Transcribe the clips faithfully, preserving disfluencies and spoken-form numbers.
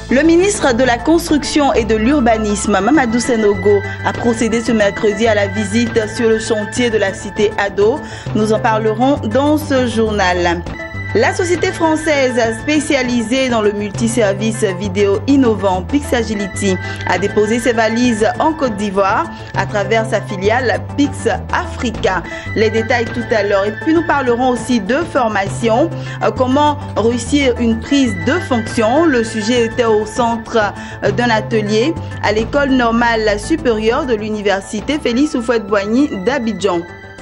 Le ministre de la Construction et de l'Urbanisme, Mamadou Sanogo, a procédé ce mercredi à la visite sur le chantier de la cité Ado. Nous en parlerons dans ce journal. La société française spécialisée dans le multiservice vidéo innovant Pixagility a déposé ses valises en Côte d'Ivoire à travers sa filiale Pix Africa. Les détails tout à l'heure. Et puis nous parlerons aussi de formation. Comment réussir une prise de fonction. Le sujet était au centre d'un atelier à l'école normale supérieure de l'université Félix Houphouët-Boigny d'Abidjan.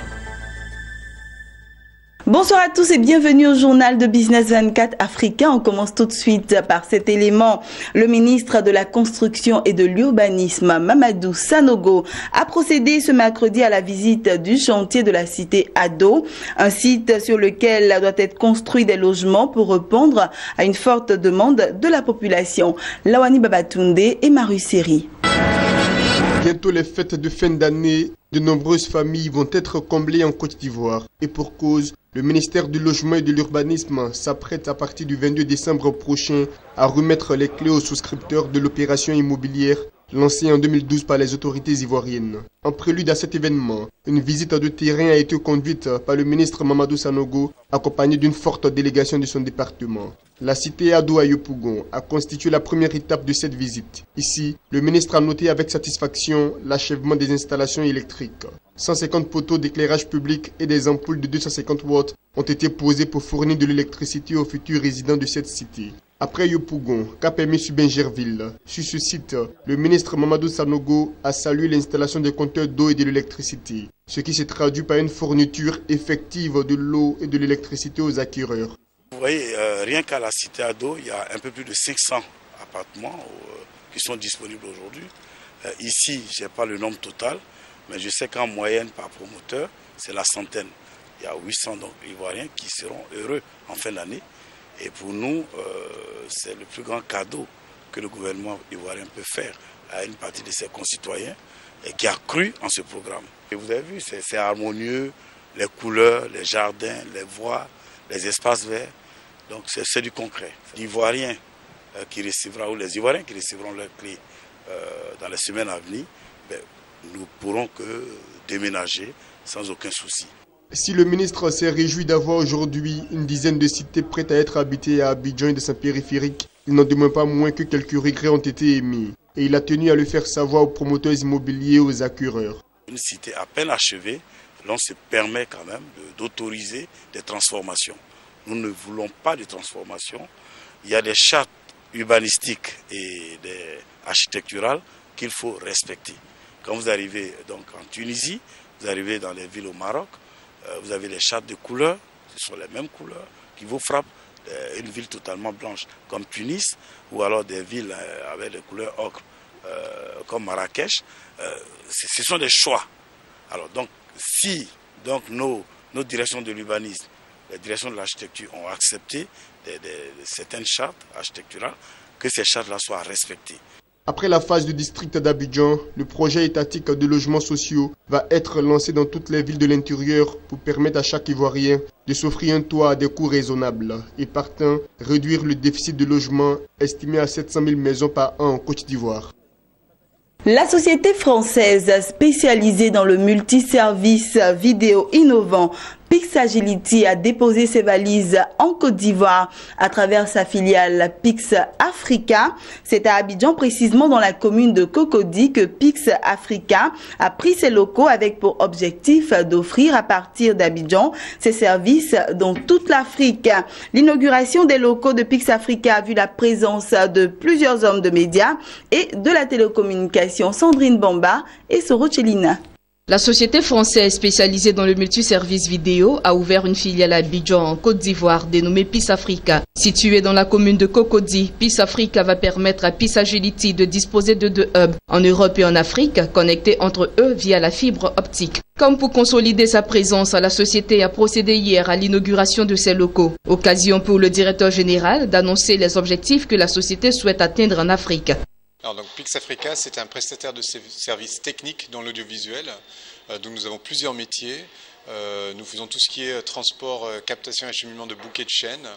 Bonsoir à tous et bienvenue au journal de Business vingt-quatre Africain. On commence tout de suite par cet élément. Le ministre de la Construction et de l'Urbanisme, Mamadou Sanogo, a procédé ce mercredi à la visite du chantier de la cité Ado, un site sur lequel doit être construit des logements pour répondre à une forte demande de la population. Lawani Babatunde et Maru Seri. Bientôt les fêtes de fin d'année, de nombreuses familles vont être comblées en Côte d'Ivoire. Et pour cause, le ministère du Logement et de l'Urbanisme s'apprête à partir du vingt-deux décembre prochain à remettre les clés aux souscripteurs de l'opération immobilière lancée en deux mille douze par les autorités ivoiriennes. En prélude à cet événement, une visite de terrain a été conduite par le ministre Mamadou Sanogo, accompagné d'une forte délégation de son département. La cité Ado à Yopougon a constitué la première étape de cette visite. Ici, le ministre a noté avec satisfaction l'achèvement des installations électriques. cent cinquante poteaux d'éclairage public et des ampoules de deux cent cinquante watts ont été posés pour fournir de l'électricité aux futurs résidents de cette cité. Après Yopougon, Kapemi-Subingerville, sur ce site, le ministre Mamadou Sanogo a salué l'installation des compteurs d'eau et de l'électricité, ce qui se traduit par une fourniture effective de l'eau et de l'électricité aux acquéreurs. Vous voyez, euh, rien qu'à la cité Ado, il y a un peu plus de cinq cents appartements euh, qui sont disponibles aujourd'hui. Euh, ici, je n'ai pas le nombre total, mais je sais qu'en moyenne par promoteur, c'est la centaine. Il y a huit cents donc, Ivoiriens qui seront heureux en fin d'année. Et pour nous, euh, c'est le plus grand cadeau que le gouvernement ivoirien peut faire à une partie de ses concitoyens et qui a cru en ce programme. Et vous avez vu, c'est harmonieux, les couleurs, les jardins, les voies, les espaces verts. Donc c'est du concret. L'Ivoirien euh, qui recevra, ou les Ivoiriens qui recevront leurs clés euh, dans les semaines à venir, ben, nous pourrons que déménager sans aucun souci. Si le ministre s'est réjoui d'avoir aujourd'hui une dizaine de cités prêtes à être habitées à Abidjan et de sa périphérique, il n'en demeure pas moins que quelques regrets ont été émis. Et il a tenu à le faire savoir aux promoteurs immobiliers et aux acquéreurs. Une cité à peine achevée, l'on se permet quand même d'autoriser des transformations. Nous ne voulons pas de transformation. Il y a des chartes urbanistiques et des architecturales qu'il faut respecter. Quand vous arrivez donc en Tunisie, vous arrivez dans les villes au Maroc, euh, vous avez les chartes de couleurs, ce sont les mêmes couleurs qui vous frappent. Euh, une ville totalement blanche comme Tunis, ou alors des villes euh, avec des couleurs ocre euh, comme Marrakech, euh, ce sont des choix. Alors donc, si donc, nos, nos directions de l'urbanisme, les directions de l'architecture ont accepté des, des, des, certaines chartes architecturales, que ces chartes-là soient respectées. Après la phase du district d'Abidjan, le projet étatique de logements sociaux va être lancé dans toutes les villes de l'intérieur pour permettre à chaque Ivoirien de s'offrir un toit à des coûts raisonnables et partant réduire le déficit de logement estimé à sept cent mille maisons par an en Côte d'Ivoire. La société française spécialisée dans le multiservice vidéo innovant Pixagility a déposé ses valises en Côte d'Ivoire à travers sa filiale Pix Africa. C'est à Abidjan, précisément dans la commune de Cocody, que Pix Africa a pris ses locaux avec pour objectif d'offrir à partir d'Abidjan ses services dans toute l'Afrique. L'inauguration des locaux de Pix Africa a vu la présence de plusieurs hommes de médias et de la télécommunication. Sandrine Bamba et Soro Chelina. La société française spécialisée dans le multiservice vidéo a ouvert une filiale à Abidjan en Côte d'Ivoire dénommée Pix Africa. Située dans la commune de Cocody, Pix Africa va permettre à Pixagility de disposer de deux hubs en Europe et en Afrique, connectés entre eux via la fibre optique. Comme pour consolider sa présence, la société a procédé hier à l'inauguration de ses locaux. Occasion pour le directeur général d'annoncer les objectifs que la société souhaite atteindre en Afrique. Alors donc Pix Africa, c'est un prestataire de services techniques dans l'audiovisuel. Euh, donc nous avons plusieurs métiers. Euh, nous faisons tout ce qui est transport, euh, captation et acheminement de bouquets de chaînes.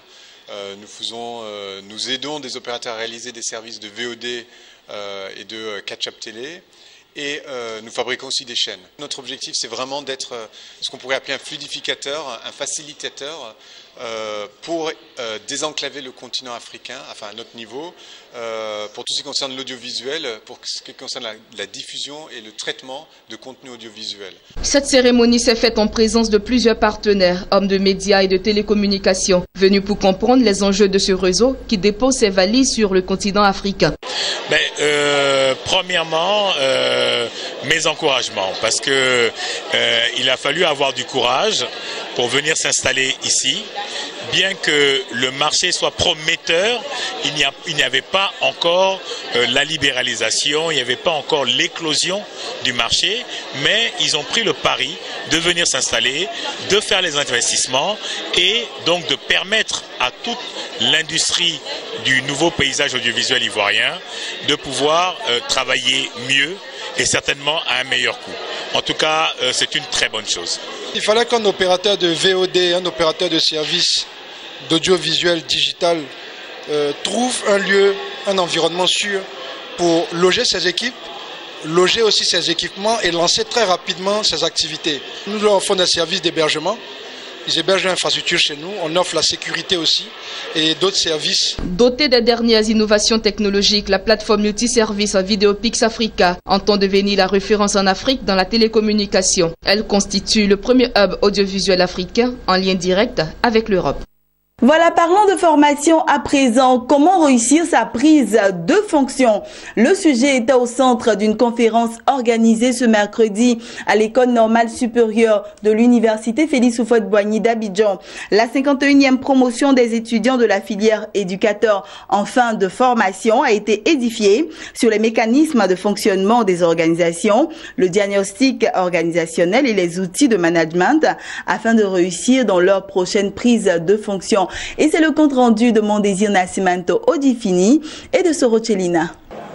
Euh, nous, faisons, euh, nous aidons des opérateurs à réaliser des services de V O D euh, et de euh, catch-up télé. Et euh, nous fabriquons aussi des chaînes. Notre objectif, c'est vraiment d'être euh, ce qu'on pourrait appeler un fluidificateur, un facilitateur euh, pour euh, désenclaver le continent africain, enfin à notre niveau, euh, pour tout ce qui concerne l'audiovisuel, pour ce qui concerne la, la diffusion et le traitement de contenu audiovisuel. Cette cérémonie s'est faite en présence de plusieurs partenaires, hommes de médias et de télécommunications, venus pour comprendre les enjeux de ce réseau qui dépose ses valises sur le continent africain. Mais, euh, premièrement, euh, mes encouragements, parce que euh, il a fallu avoir du courage pour venir s'installer ici. Bien que le marché soit prometteur, il n'y a, il n'y avait pas encore euh, la libéralisation, il n'y avait pas encore l'éclosion du marché, mais ils ont pris le pari de venir s'installer, de faire les investissements et donc de permettre à toute l'industrie du nouveau paysage audiovisuel ivoirien de pouvoir euh, travailler mieux et certainement à un meilleur coût. En tout cas, euh, c'est une très bonne chose. Il fallait qu'un opérateur de V O D, un opérateur de services d'audiovisuel digital euh, trouve un lieu, un environnement sûr pour loger ses équipes, loger aussi ses équipements et lancer très rapidement ses activités. Nous leur offrons des services d'hébergement. Ils hébergent l'infrastructure chez nous, on offre la sécurité aussi et d'autres services. Dotée des dernières innovations technologiques, la plateforme multiservice Vidéo Pix Africa entend devenir la référence en Afrique dans la télécommunication. Elle constitue le premier hub audiovisuel africain en lien direct avec l'Europe. Voilà, parlons de formation à présent. Comment réussir sa prise de fonction? Le sujet était au centre d'une conférence organisée ce mercredi à l'École normale supérieure de l'Université Félix Houphouët-Boigny d'Abidjan. La cinquante et unième promotion des étudiants de la filière éducateur en fin de formation a été édifiée sur les mécanismes de fonctionnement des organisations, le diagnostic organisationnel et les outils de management afin de réussir dans leur prochaine prise de fonction. Et c'est le compte rendu de Mon Désir Nascimento Odifini et de Sorochelina.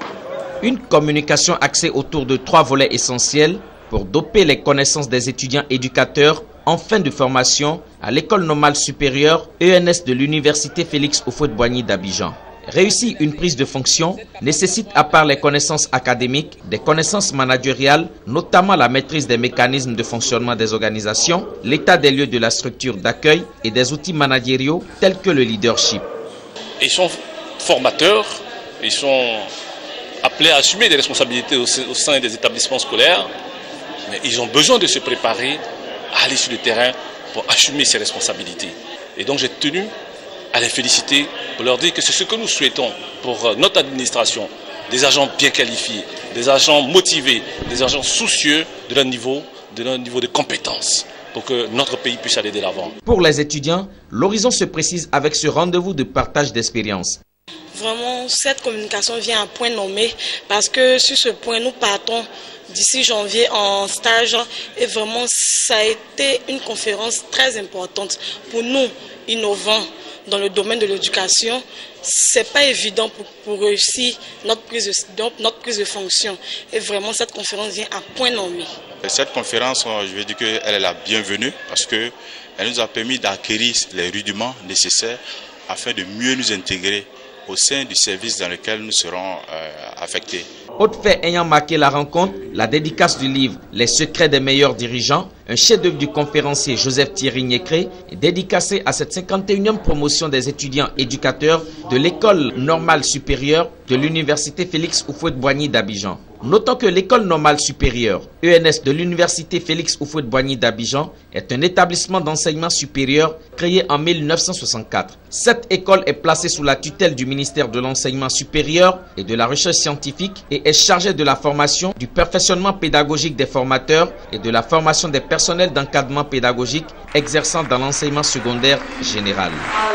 Une communication axée autour de trois volets essentiels pour doper les connaissances des étudiants éducateurs en fin de formation à l'École normale supérieure E N S de l'Université Félix Houphouët-Boigny d'Abidjan. Réussir une prise de fonction nécessite, à part les connaissances académiques, des connaissances managériales, notamment la maîtrise des mécanismes de fonctionnement des organisations, l'état des lieux de la structure d'accueil et des outils managériaux tels que le leadership. Ils sont formateurs, ils sont appelés à assumer des responsabilités au sein des établissements scolaires, mais ils ont besoin de se préparer à aller sur le terrain pour assumer ces responsabilités. Et donc j'ai tenu à les féliciter pour leur dire que c'est ce que nous souhaitons pour notre administration, des agents bien qualifiés, des agents motivés, des agents soucieux de leur niveau, de leur niveau de compétences pour que notre pays puisse aller de l'avant. Pour les étudiants, l'horizon se précise avec ce rendez-vous de partage d'expérience. Vraiment, cette communication vient à point nommé parce que sur ce point, nous partons d'ici janvier en stage et vraiment, ça a été une conférence très importante pour nous, innovants dans le domaine de l'éducation. C'est pas évident pour, pour réussir notre prise, de, notre prise de fonction. Et vraiment, cette conférence vient à point nommé. Cette conférence, je veux dire qu'elle est la bienvenue parce qu'elle nous a permis d'acquérir les rudiments nécessaires afin de mieux nous intégrer au sein du service dans lequel nous serons euh, affectés. Autre fait ayant marqué la rencontre, la dédicace du livre « Les secrets des meilleurs dirigeants », un chef-d'œuvre du conférencier Joseph Thierry Nyekre, est dédicacé à cette cinquante et unième promotion des étudiants éducateurs de l'École normale supérieure de l'Université Félix Houphouët-Boigny d'Abidjan. Notons que l'École normale supérieure E N S de l'Université Félix Houphouët-Boigny d'Abidjan est un établissement d'enseignement supérieur créé en mille neuf cent soixante-quatre. Cette école est placée sous la tutelle du ministère de l'Enseignement supérieur et de la Recherche scientifique et est chargée de la formation, du perfectionnement pédagogique des formateurs et de la formation des personnels d'encadrement pédagogique exerçant dans l'enseignement secondaire général.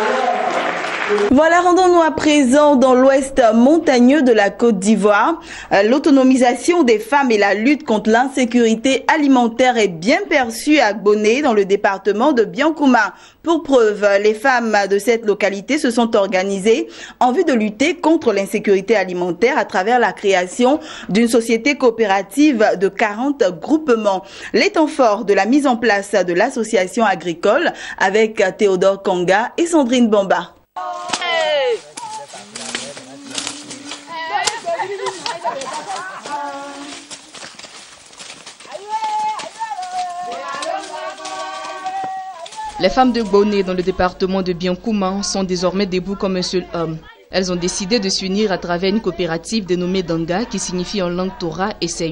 Voilà, rendons-nous à présent dans l'ouest montagneux de la Côte d'Ivoire. L'autonomisation des femmes et la lutte contre l'insécurité alimentaire est bien perçue à Gboné, dans le département de Biankouma. Pour preuve, les femmes de cette localité se sont organisées en vue de lutter contre l'insécurité alimentaire à travers la création d'une société coopérative de quarante groupements. Les temps forts de la mise en place de l'association agricole avec Théodore Kanga et Sandrine Bamba. Les femmes de Bonnet dans le département de Biancouma sont désormais debout comme un seul homme. Elles ont décidé de s'unir à travers une coopérative dénommée Danga qui signifie en langue Torah « Essayons ».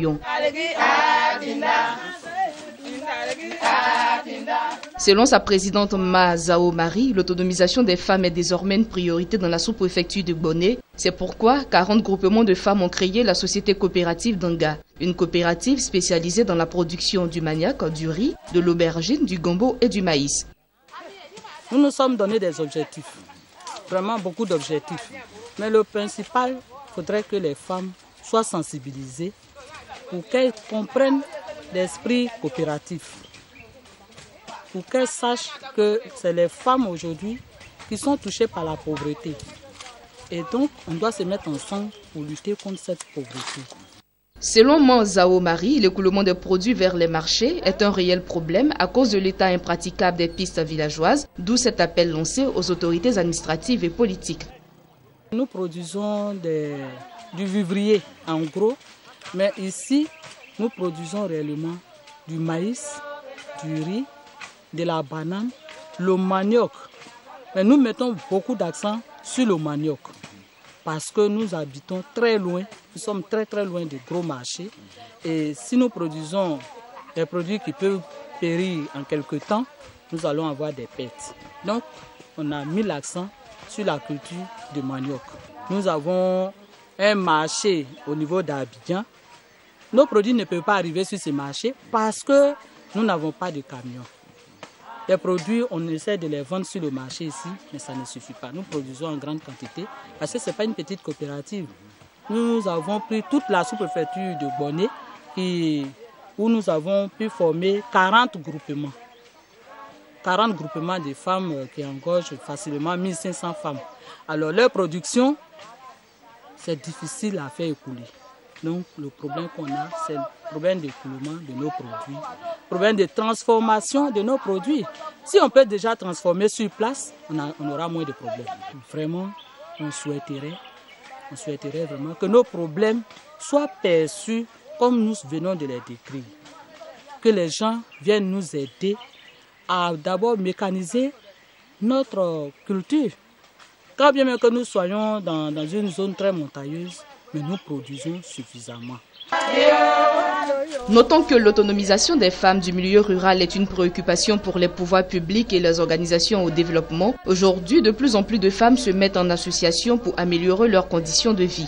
Selon sa présidente Ma Zao Marie, l'autonomisation des femmes est désormais une priorité dans la sous-préfecture de Bonnet. C'est pourquoi quarante groupements de femmes ont créé la société coopérative Danga, une coopérative spécialisée dans la production du manioc, du riz, de l'aubergine, du gombo et du maïs. Nous nous sommes donné des objectifs, vraiment beaucoup d'objectifs. Mais le principal, il faudrait que les femmes soient sensibilisées pour qu'elles comprennent l'esprit coopératif. Pour qu'elles sachent que c'est les femmes aujourd'hui qui sont touchées par la pauvreté. Et donc, on doit se mettre ensemble pour lutter contre cette pauvreté. Selon Manzao Marie, l'écoulement des produits vers les marchés est un réel problème à cause de l'état impraticable des pistes villageoises, d'où cet appel lancé aux autorités administratives et politiques. Nous produisons des, du vivrier en gros, mais ici, nous produisons réellement du maïs, du riz, de la banane, le manioc. Mais nous mettons beaucoup d'accent sur le manioc parce que nous habitons très loin, nous sommes très très loin des gros marchés. Et si nous produisons des produits qui peuvent périr en quelque temps, nous allons avoir des pertes. Donc, on a mis l'accent sur la culture du manioc. Nous avons un marché au niveau d'Abidjan. Nos produits ne peuvent pas arriver sur ces marchés parce que nous n'avons pas de camions. Les produits, on essaie de les vendre sur le marché ici, mais ça ne suffit pas. Nous produisons en grande quantité parce que ce n'est pas une petite coopérative. Nous avons pris toute la sous-préfecture de Bonnet qui, où nous avons pu former quarante groupements. quarante groupements de femmes qui engorgent facilement mille cinq cents femmes. Alors leur production, c'est difficile à faire écouler. Donc le problème qu'on a, c'est le problème d'écoulement de nos produits, le problème de transformation de nos produits. Si on peut déjà transformer sur place, on, a, on aura moins de problèmes. Vraiment, on souhaiterait, on souhaiterait vraiment que nos problèmes soient perçus comme nous venons de les décrire. Que les gens viennent nous aider à d'abord mécaniser notre culture. Quand bien même que nous soyons dans, dans une zone très montagneuse, mais nous produisons suffisamment. Notons que l'autonomisation des femmes du milieu rural est une préoccupation pour les pouvoirs publics et les organisations au développement. Aujourd'hui, de plus en plus de femmes se mettent en association pour améliorer leurs conditions de vie.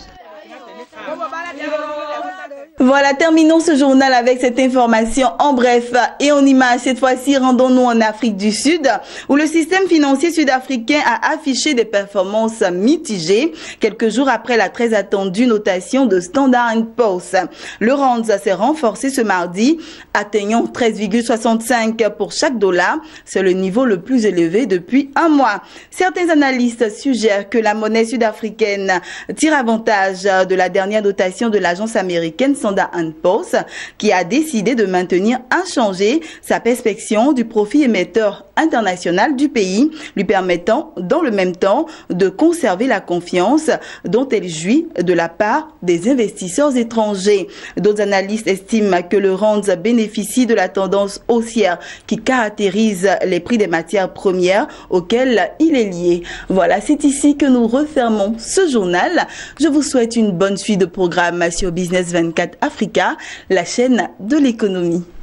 Voilà, terminons ce journal avec cette information en bref et en image. Cette fois-ci, rendons-nous en Afrique du Sud, où le système financier sud-africain a affiché des performances mitigées quelques jours après la très attendue notation de Standard and Poor's. Le rand s'est renforcé ce mardi, atteignant treize virgule soixante-cinq pour chaque dollar. C'est le niveau le plus élevé depuis un mois. Certains analystes suggèrent que la monnaie sud-africaine tire avantage de la dernière notation de l'agence américaine Standard and Poor's, qui a décidé de maintenir inchangée sa perspection du profit émetteur international du pays, lui permettant dans le même temps de conserver la confiance dont elle jouit de la part des investisseurs étrangers. D'autres analystes estiment que le rand bénéficie de la tendance haussière qui caractérise les prix des matières premières auxquelles il est lié. Voilà, c'est ici que nous refermons ce journal. Je vous souhaite une bonne suite de programmes sur Business vingt-quatre Africa, la chaîne de l'économie.